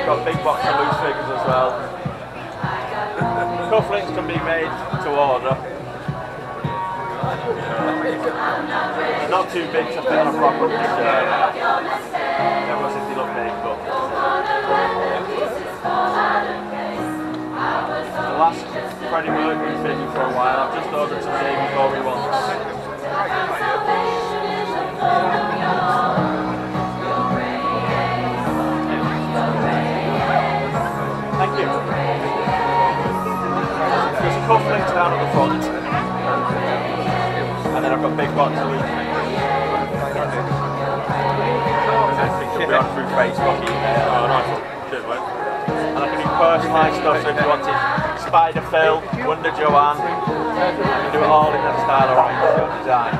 got a big box of loose figures as well. Cufflinks can be made to order. Not too big to fit on a proper t-shirt. Everyone says they look big, but the last Freddie Mercury figure for a while. I've just ordered some David Bowie ones. Thank you. There's cufflinks down at the front, and then I've got a big box of loose figures. It'll be on through Facebook, email. Oh, nice. Cheers, mate. And I can do personalised stuff, so if you wanted Spider Phil, Wonder Joanne, I can do it all in that style or your design.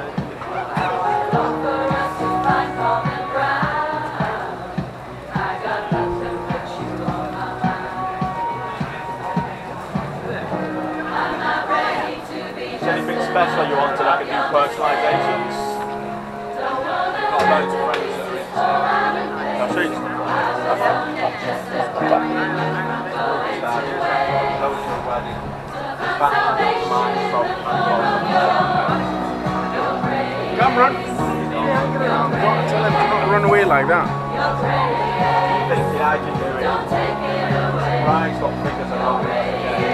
Is there anything special you wanted? I can do personalisations. Got loads of friends that are into it. I'll show you some. Cameron! Tell them not to run away like that. Thinking I can do it. Right, what figures are on there?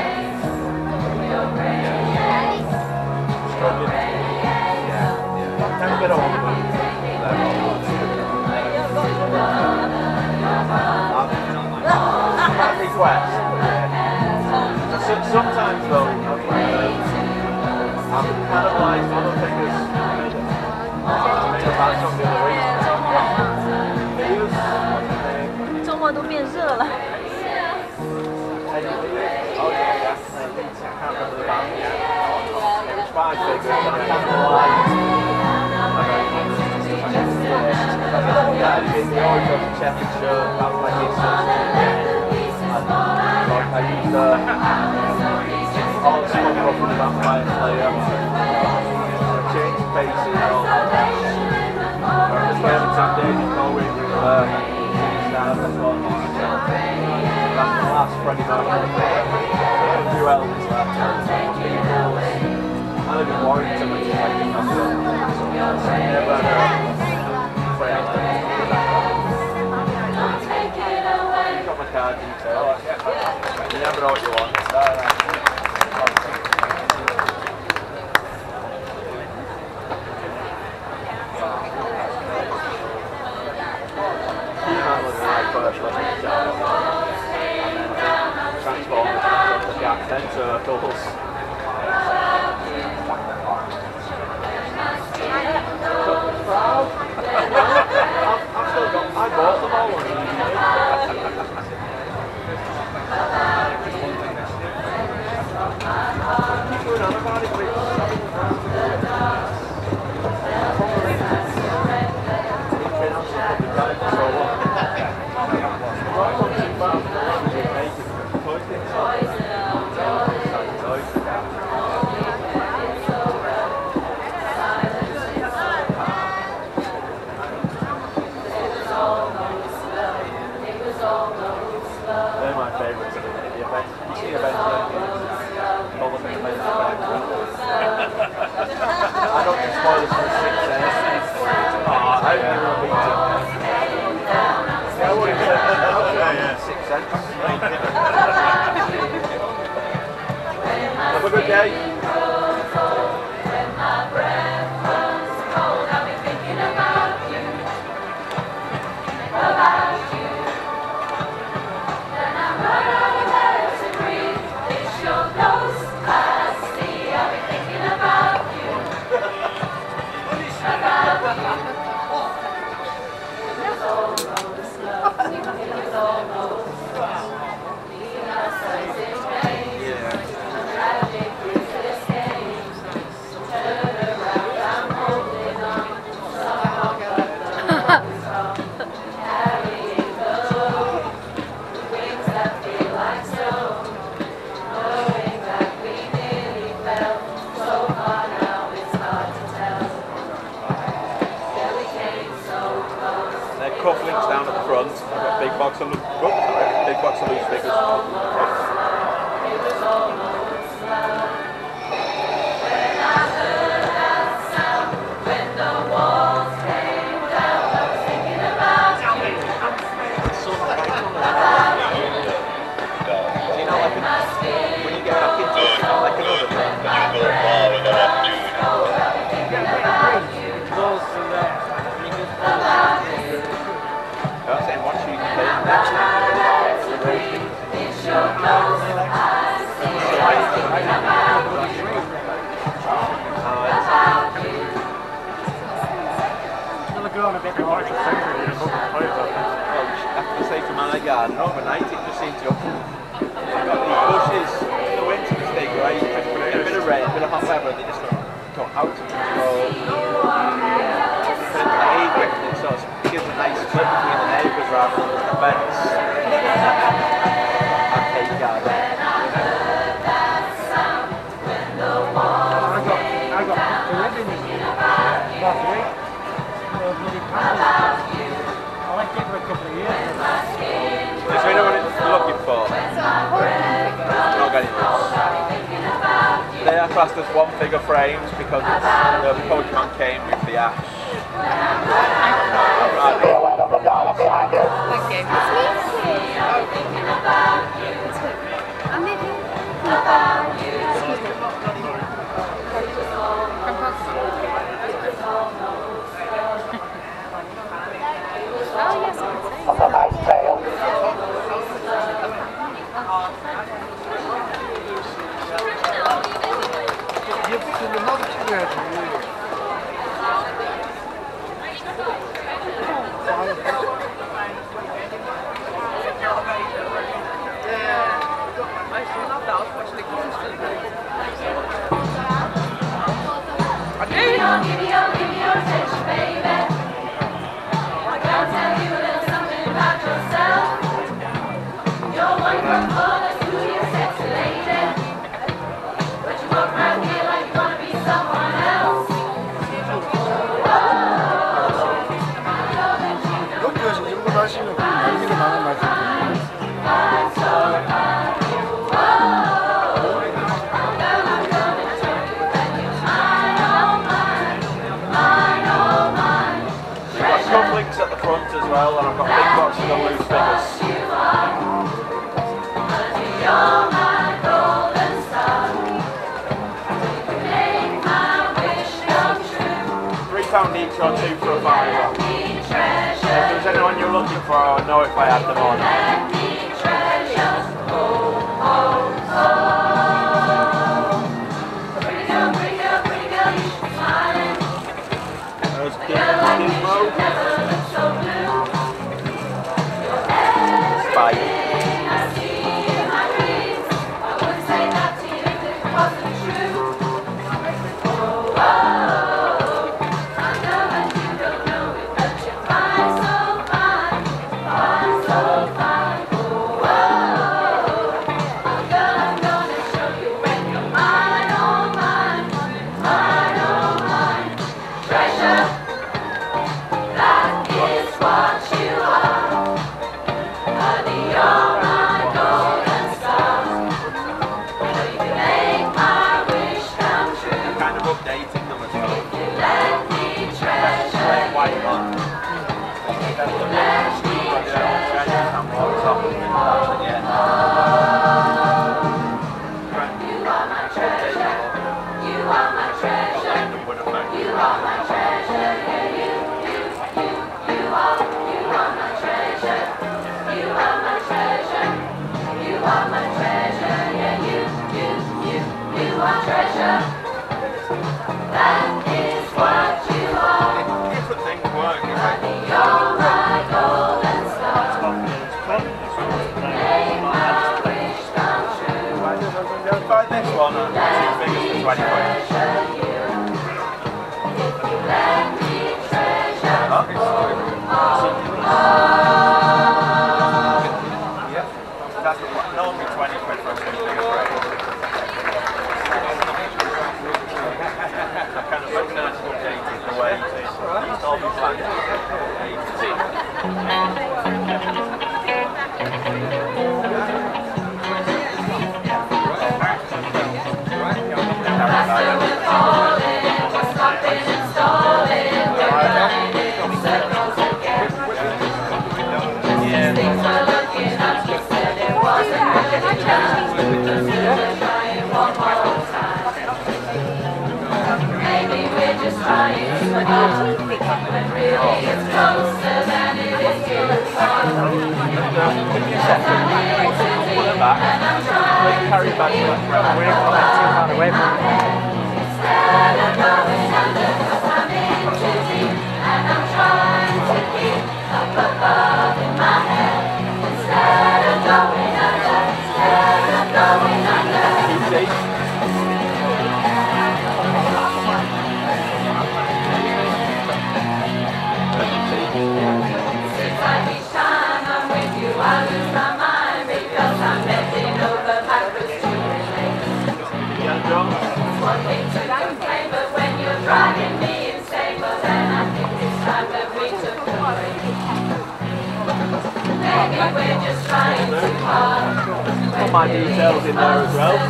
Struggling. Yeah. Can a bit older. Request. Sometimes though, I've cannibalised other figures to make a match on the other week. 周末都变热了。 Oh yeah, I can't remember the band yet. It was 5 figures and I cannibalised. Yeah, he always has a checkered shirt, that's like his I used all the smoke off of the Vampire Slayer, changed faces and all that. Just waiting for 10 days ago we were that's the last Freddie Mercury. A few Elvis left. I live in Warrington, which is like the capital. Never You've got my card details. You never know what you want. He-Man was my first lesson to and then Transformers, Jack, then Turtles. I bought them all on eBay. Keep going on about it, but it's they're my favourites at the event. You see events like I don't get spoilers for 6 days. I never beat it. Yeah, I would have said 6 cents. Have a good day. box of loose figures. When you get back into it, it's not like another thing. I was saying, once you I have to say to my garden, overnight it just seems to got these bushes in the winter to stay dry, a bit of rain, a bit of hot weather, they just go out of control. It sort of gives a nice split between the neighbours rather than the fence. Arcade garden. I got the ribbons last week. I left it for a couple of years. So you know what it's looking for? Not getting this. They are classed as one figure frames because it's, the Pokemon came with the ash. At the front as well, and I've got big boxes of loose figures. £3 each or two for a fiver. If there's anyone you're looking for, I would know if I had them on. Buy this one and 2 figures for 20 quid. That's normally 20 quid for a 2 figure frame. I've kind of recognised and updated the way it used to all be planned. Give me a second. Put it back. Carry it back. We're not too far away from it. Put my details in there as well.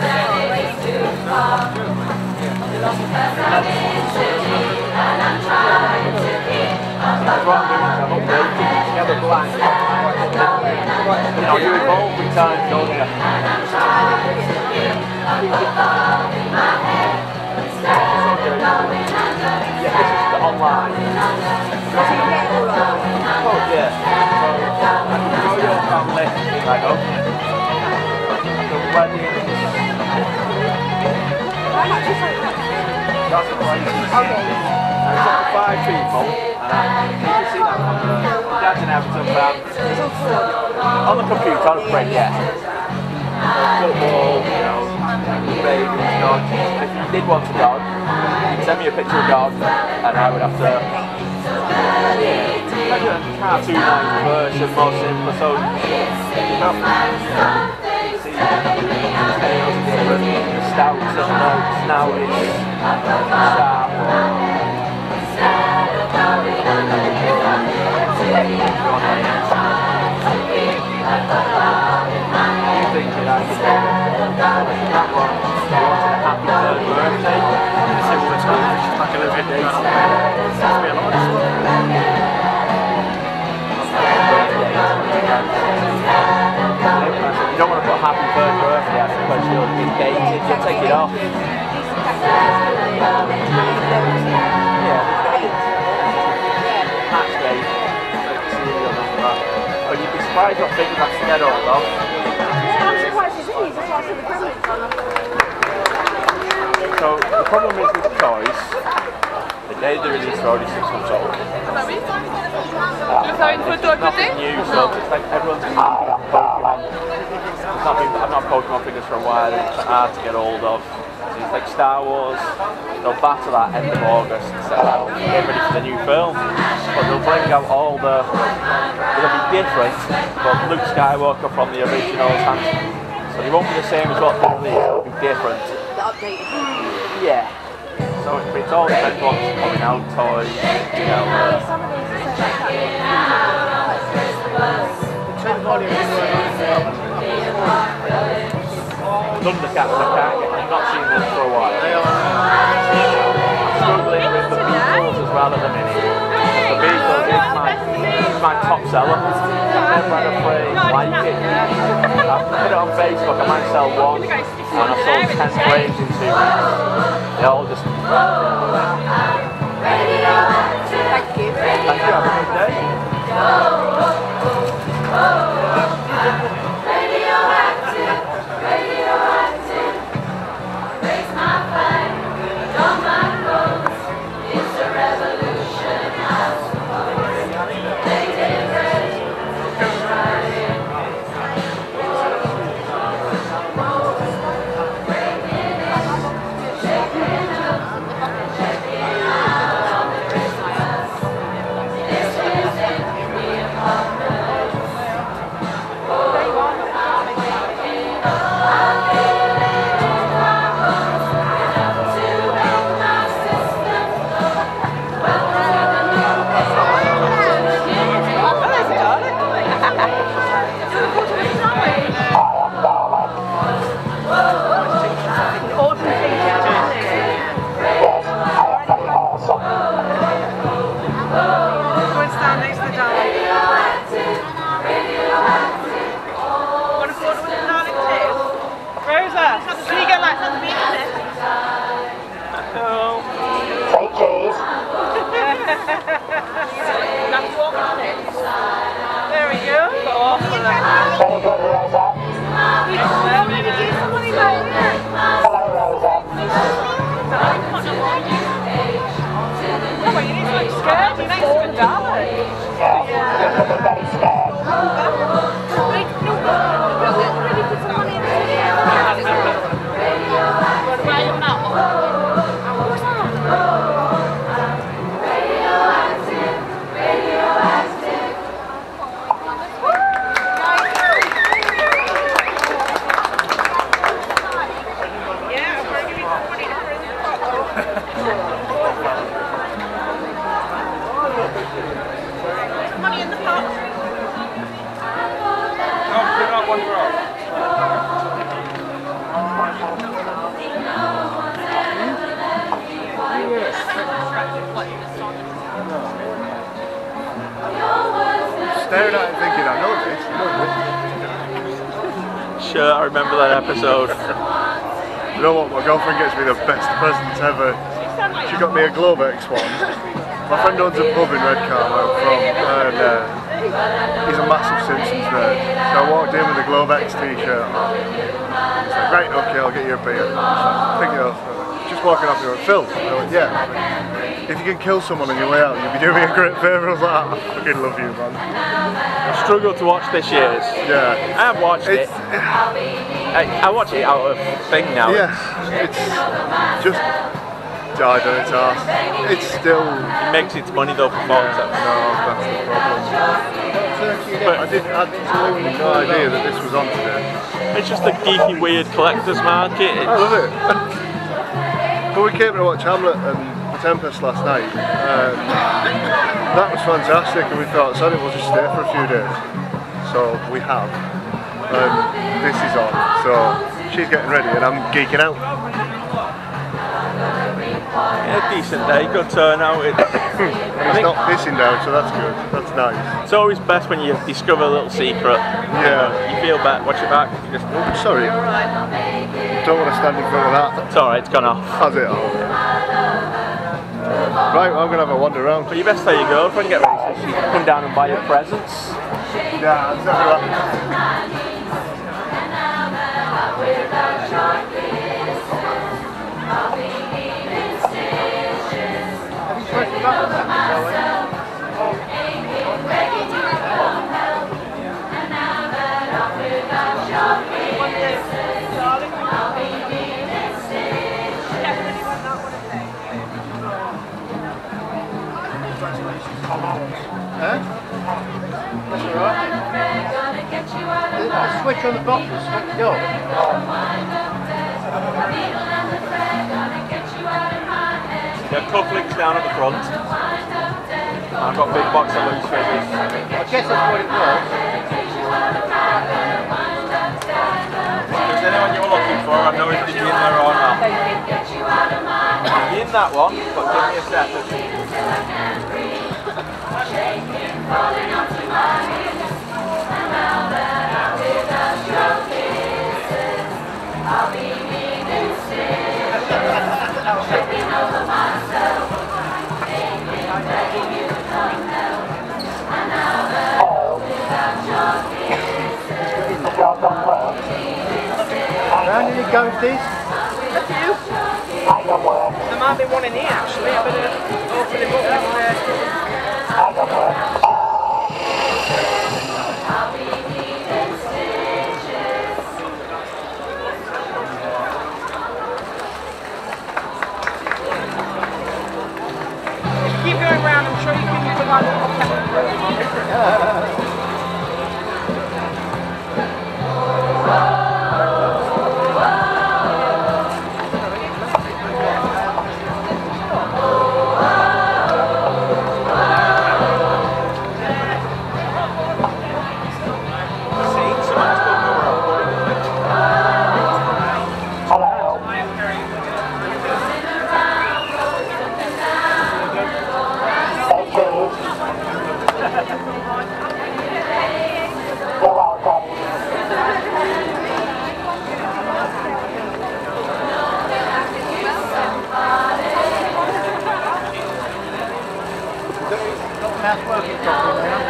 That's what I'm doing, I'm updating together blank. You know, you evolve with time, don't you? Yeah, this is the online. Oh yeah. So, I can show your family, like, okay. The wedding. That's the price. It's up to 5 people, and you can see that on the Dad's an Everton fan. On the computer, on a print, yeah. Football, you know, babies, dogs. If you did want a dog, you'd send me a picture of a dog, and I would have to make a cartoonised version, more simple, so you know, see tails different, the stouts and the snouties, sharp. You thinking I could that one? You wanted a happy third birthday? Simple as that. It's just like a little bit of You don't want to put happy third birthday out because you'll be dated, you'll take it off. Match date. Serial number. But you'd be surprised what things have to get all off. So the problem is with toys, the day they release are already 6 months old. Nothing new, so it's like everyone's Pokemon. I've not Pokemon figures for a while, and it's hard to get hold of. So it's like Star Wars, they'll battle that end of August and set out, get ready for the new film. But they'll bring out all the, it'll be different, but Luke Skywalker from the originals, so they won't be the same as what they released, it'll be different. Yeah. So it's all depends what's coming out, toys, you know. Thundercats I can't get, I've not seen them for a while. I'm struggling with the Beatles as well as the Mini. The Beatles is my top seller. I've never had a phrase like it. I've put it on Facebook, I might sell one, and I sold 10 frames in 2 weeks. They all just... Thank you, have a good day. staring at it thinking, I know this. Sure, I remember that episode. You know what, my girlfriend gets me the best presents ever. She got me a Globex one. My friend owns a pub in Redcar where I'm from, and he's a massive Simpsons nerd. So I walked in with a Globex t-shirt on. He's like, right, okay, I'll get you a beer. Pick it up. Just walking off, he went, Phil? I went, yeah. If you can kill someone on your way out, you'd be doing me a great favour. I was like, I fucking love you, man. I struggled to watch this year's. Yeah. I have watched it. I watch it out of thing now. Yeah, it's just died on its arse. It's still... It makes its money though for box No, that's the problem. But I had absolutely no idea that this was on today. It's just a geeky, weird collector's market. I love it. But we came to watch Hamlet and The Tempest last night. That was fantastic, and we thought, so we'll just stay for a few days. So we have. This is on, so she's getting ready and I'm geeking out. Yeah, decent day, good turnout. It's not pissing down, so that's good. That's nice. It's always best when you discover a little secret. Yeah. You feel better. Watch your back. You just... Sorry. Don't want to stand in front of that. It's alright, it's gone off. Has it? Oh. Right, well, I'm going to have a wander around. But you best tell your girlfriend, get ready so she can come down and buy your presents. Yeah, that's right. That's alright. The switch on the box was smacked up. There are cufflinks down at the front. I've got a big box of loose figures. I guess that's what it was. If there's anyone you're looking for, I know if you're in there or not. You're in that one, but give me a second. Round did it go with these? Up to you. There might be one in here actually. I better open him up. Keep going round, I'm sure you can provide a little That's working properly now.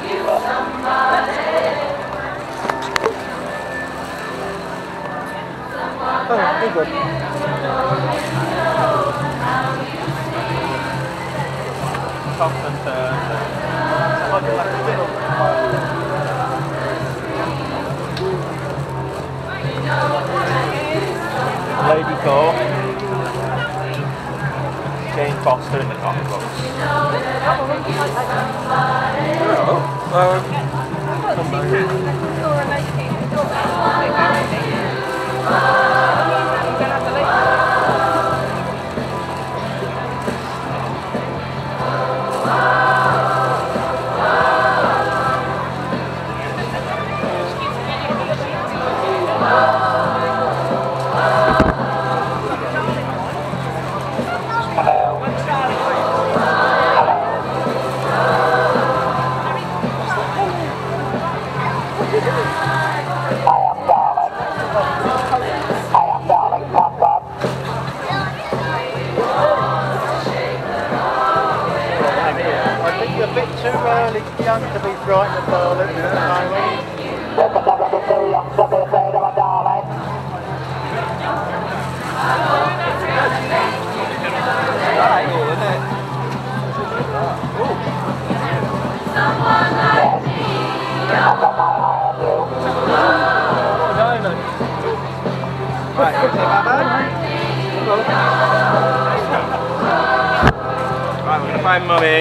Oh, very good. Tops and turns. Lady Thor. Jane Foster in the comic books. stand to be frightened of Berlin at the moment. Right, we're going to find Mummy.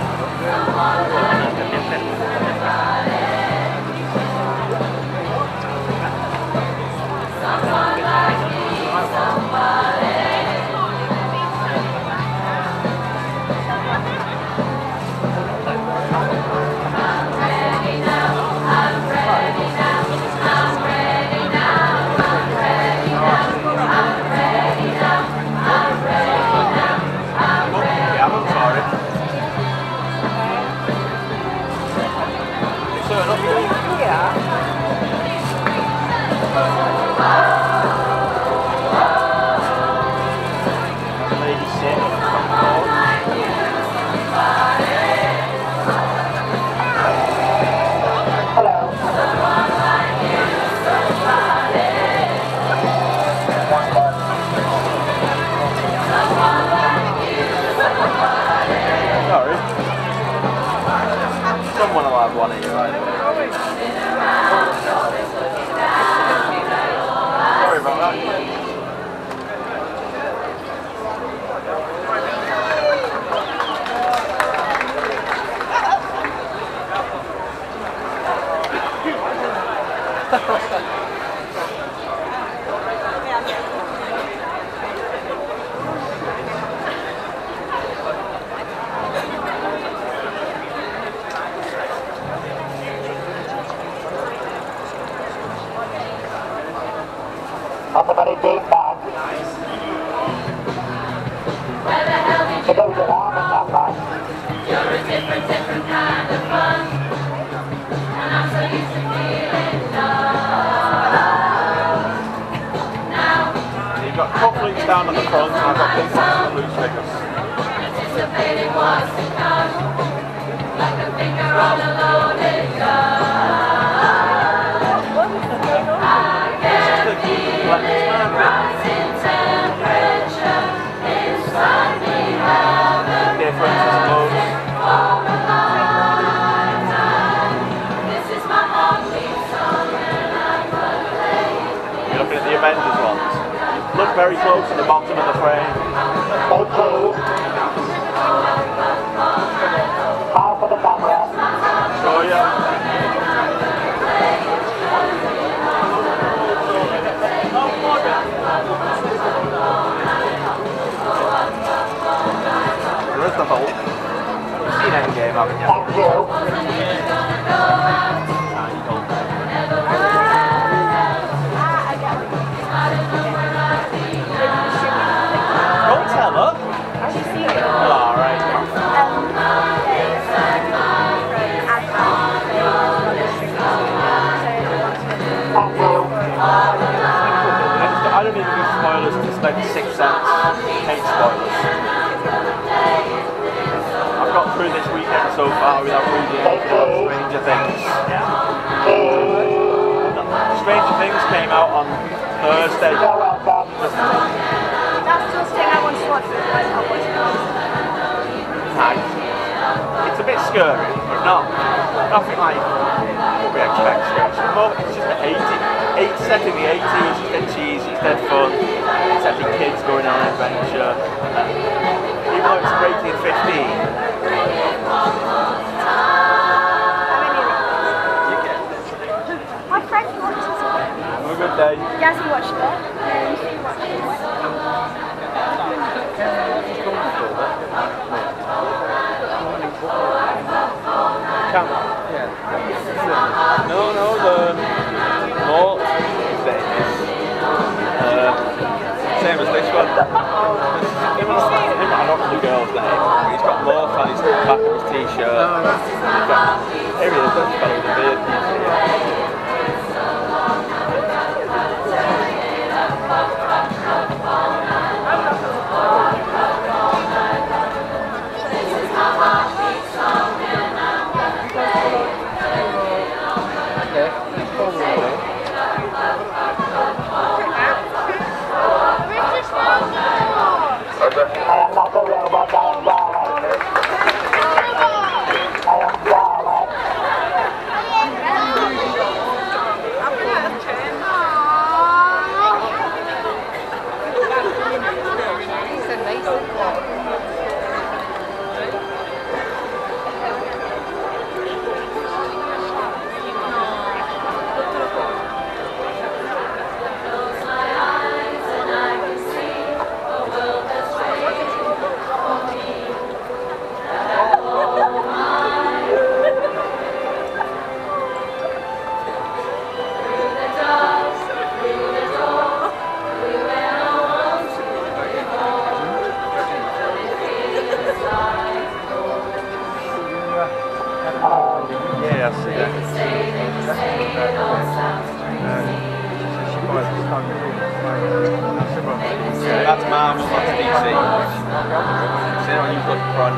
Someone will have one of you, right? Sorry about that. Everybody deep back. It goes around and that back. You're a different kind of fun. And I'm so used to feeling love. Now, You've got conflicts down at the front and I've got people on the loose figures. anticipating what's to come. Like a finger on a loaded gun. Rising temperature inside me, have a Difference, I suppose. for a lifetime. This is my heartbeat song and I'm gonna play it. You're looking at the Avengers ones. Look very close at the bottom of the frame. Okay. Half of the camera. Show you. There's the Hulk. You've seen Endgame, haven't you? Thank you. Tiny Hulk. Don't tell her. Oh, alright. Thank you. I don't need to do spoilers to spend 6 cents. Hate spoilers. I've got through this weekend so far without reading Stranger Things. Stranger Things came out on Thursday. You're welcome. That's just thing I want to watch with my public. Nice. It's a bit scary, but nothing like what we expect. It's just it's set in the 80s, it's dead cheesy, it's dead fun. It's actually kids going on an adventure. Even though it's rated 15. My friend watches it. Have a good day. Yes, he watched it. No, the Mort thing is same as this one. Him and I don't know the girl's name. He's got Mort on his back of his t-shirt. Here he is, that fellow with the beard.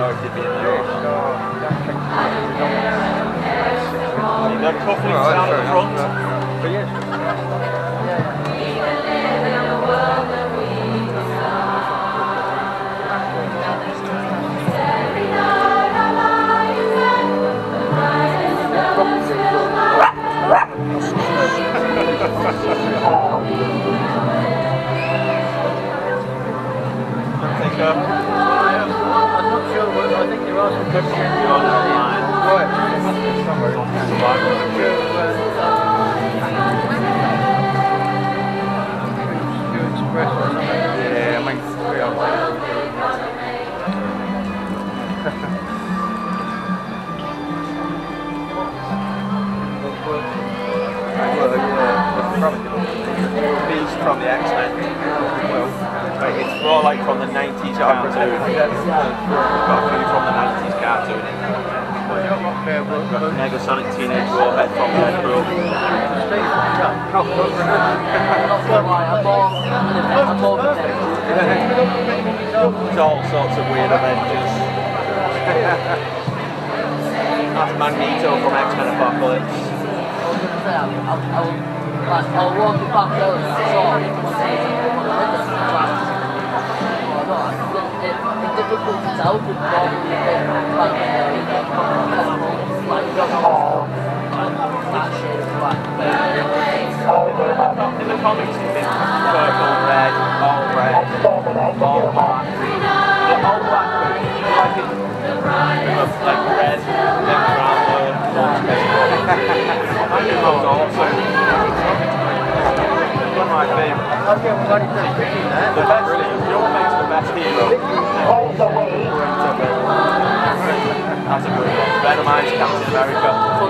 thought he'd be in there. You got cufflinks down the front. But yes. I'm not sure, but I think there are some good things online. Right, it must be somewhere. Express or something. Yeah, I might be online. Beast from the X-Men. It's more like from the 90s cartoon. Got a few from the 90s cartoon in there. Negasonic Teenage Warhead from Deadpool. There's all sorts of weird Avengers. That's Magneto from X-Men Apocalypse. I'll walk it back over and saw it. It's difficult to tell because normally in the comics it's been purple, red, all black. The all black like red, then brown, I think that was awesome. One of my favourites. The best, you what makes the best hero? That's a good one. Venomized Captain America.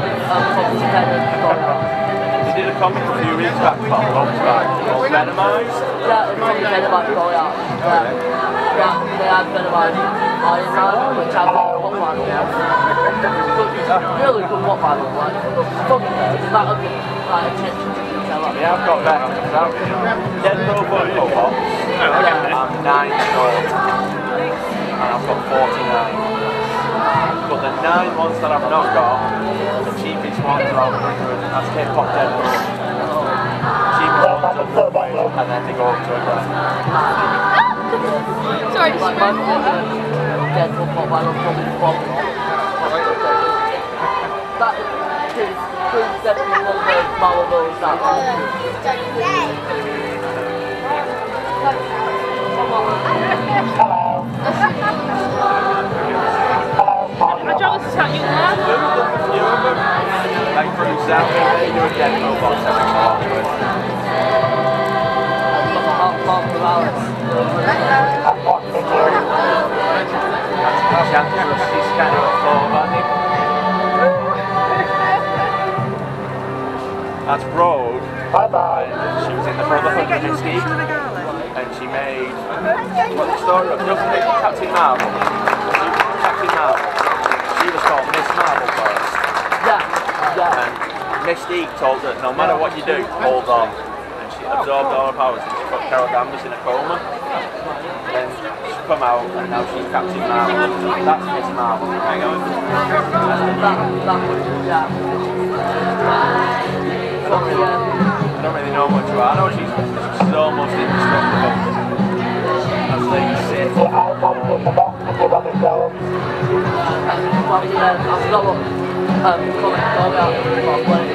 They did a comic a few weeks back, months back, called Venomized. Yeah, it's probably Venomized going out. Yeah, they had Venomized Iron Man, which has a book man. Really good book man. Fucking it's not a good attention to detail. Yeah, I've got that. Deadpool Funko Pop. I'm 9 short. And I've got 49. But the 9 ones that I've not got, the cheapest ones are 100. That's K-pop Deadpool. Cheapest ones are 100, and then they go up to a grand. Sorry, just Like Deadpool pop man, I'm probably bombing on. That is definitely one of those Marvels that I don't understand you laugh. You remember? Like for example, they do a Deadpool box every so often. Mark Morales. Enchantress, he's kind of a form, I think. That's Rogue. She was in the Brotherhood of Mystique. And she made, what's the story of? Captain Marvel. Captain Marvel. She was called Miss Marvel first. Yeah. And Mystique told her, no matter what you do, hold on. And she absorbed all her powers and she put Carol Danvers in a coma. Then she's come out and now she's Captain Marvel. That's Miss Marvel. Hang on. I don't really know much about her. I know she's almost indestructible. As they say. I forgot what comment about playing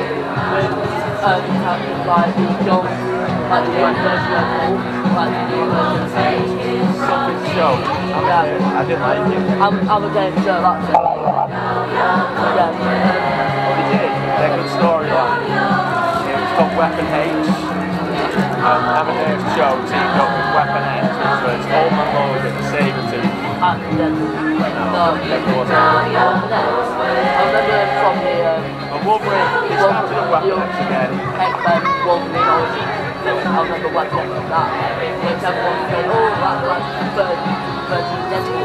with like John, like the US version of Paul, like the new version of Something show. I didn't like it. I'm a game show, that's it. Yeah. What they did, they're good storyline. It was called Weapon H. Amadeus Show teamed up with Weapon X, which was Old Man Logan, Sabretooth. And then, no, Never was it. I remember from the Wolverine, they started at Weapon X again. X-Men, Wolverine origin. I remember Weapon X like that, which everyone's going, oh, that's like the third version of Deadpool.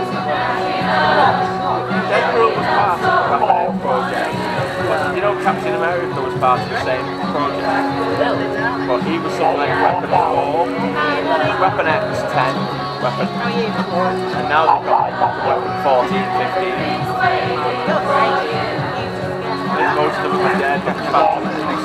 Deadpool was part of the Weapon X project. But you know Captain America was part of the same project. Really? But he was something like Weapon 4, Weapon X 10. weapon. How are you? And now they've got weapon 14, 15. I think most of them are dead. Phantom Menace.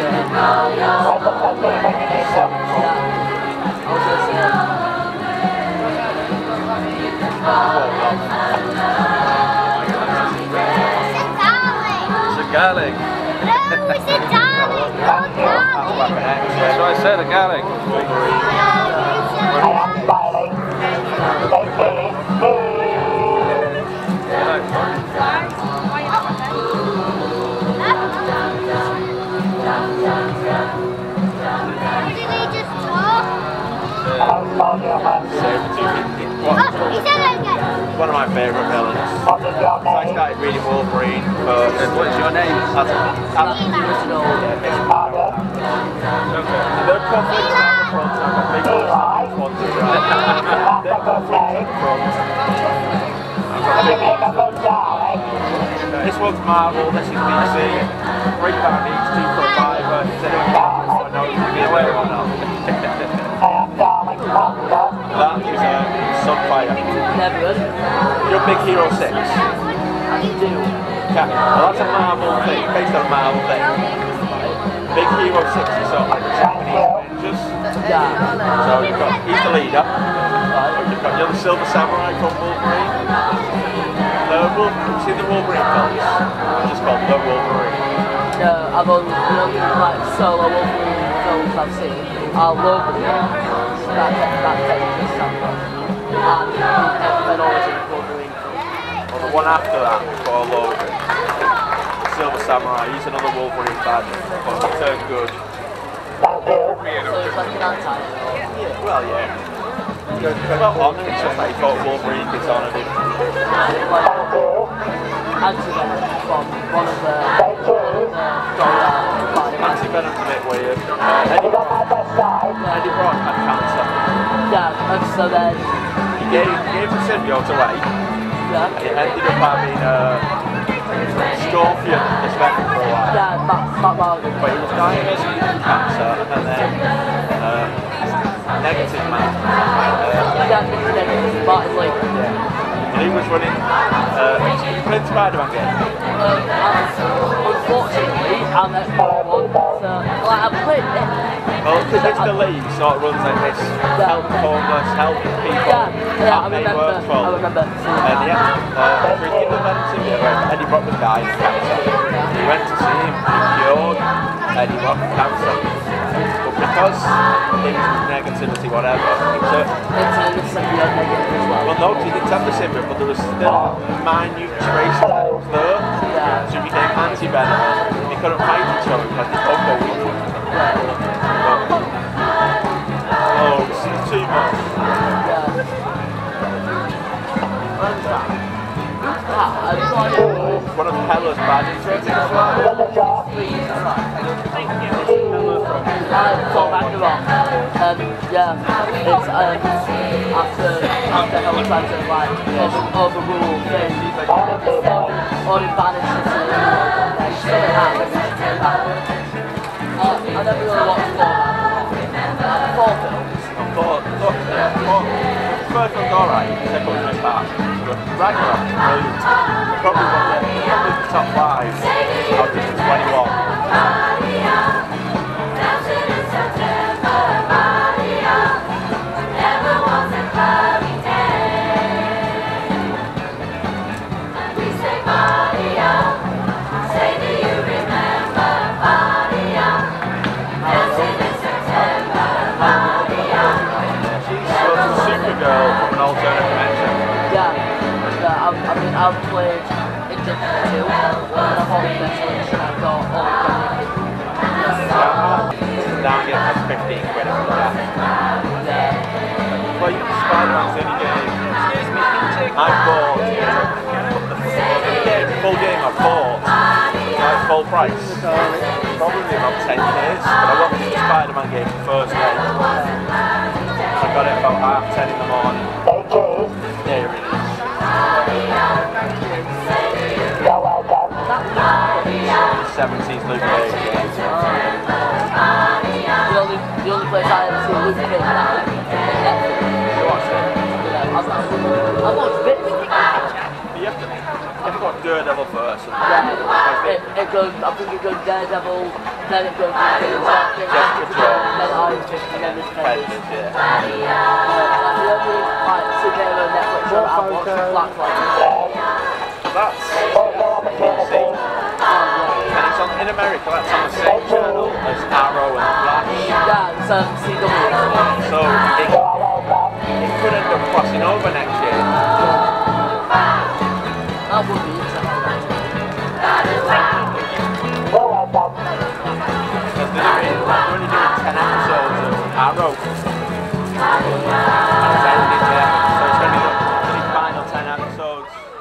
It's It's a Garlic. No, it's a darling. That's weapon X. That's what I said, a Garlic. Who did he just talk? Oh, he said it again. One of my favourite villains. I started reading Wolverine first. What's your name? They're conflict on the front, I've got big ones on the front as well. They're conflict on the front. I've got big ones on the front. This one's Marvel, this is DC. £3 each, 2 for a fiver. Is anyone got so I know if you get away or not? That is Sunfire. Never heard. You're Big Hero 6. I do. Okay. Well, that's a Marvel thing, based on a Marvel thing. Big Hero 6 is sort of like the Japanese Avengers. Yeah. So you've got, he's the leader. You're the Silver Samurai from Wolverine. You've seen the Wolverine films? It's just called The Wolverine. No, I've only like solo Wolverine films I've seen are Logan, that technically Sandra, and then Origin Wolverine films. Well, the one after that, called Logan, Silver Samurai, he's another Wolverine bad, but he turned good. So it's like an anti-hero. Well, yeah. Well, on him, it's just like he thought Wolverine gets on him. Anti-Venom from one of the Anti-Venom's a bit weird. Eddie Brock had cancer. yeah, and so then He gave the symbiote away. yeah, And it ended up having Scorpion as Venom for a while. yeah, Matt Martin. But he was diagnosed with cancer and then Negative Man. Martin Lee. And he was running played Spider-Man game. Unfortunately, I'm that one, so like I've played it. Well, because Mr. Lee sort of runs like this, help the homeless, helping people, I remember. And yeah, for his Kindle Venom symbiote, Eddie Brock was dying of cancer. He went to see him, he cured Eddie Brock of cancer. But because it was negativity, whatever, he took... Well, no, he didn't have the symbiote, but there was still minute traces that it was there. So he became anti-venom. They couldn't fight each other because they both go weak. Oh, it's too much. One of Hella's badges right as well. Yeah, it's after Hella tried to like overrule things or it vanishes and something happens. I never really watched 4 films. First one's alright, second one's a bit bad. But Ragnarok's brilliant. Probably the top 5 out of the 21. Supergirl from an alternate dimension. Yeah. I mean, I've played Injustice 2, and I bought the best edition. I got all the Down get like 15 quid for that. Well, you can Spider-Man's any game. I bought the full game I bought at full price. Probably about 10 years, but I wanted the Spider-Man game the first day. I got it about 10:30 in the morning. There it is. The 70s Luke Cage game. The only place I ever see Luke Cage now. You watched it? Daredevil first. Yeah, it goes, I think it goes Daredevil, then it goes Jessica Jones, then Iron Fist, and then there's Defenders. yeah. Like the only like superhero Netflix show that I've watched is Black Lightning. That's DC. And it's on, in America, that's on the same channel as Arrow and Flash. Yeah, it's CW. So it could end up crossing over next year. That would be interesting. Because they're only doing 10 episodes of Arrow. And it's ending yet. So it's going to be the final 10 episodes.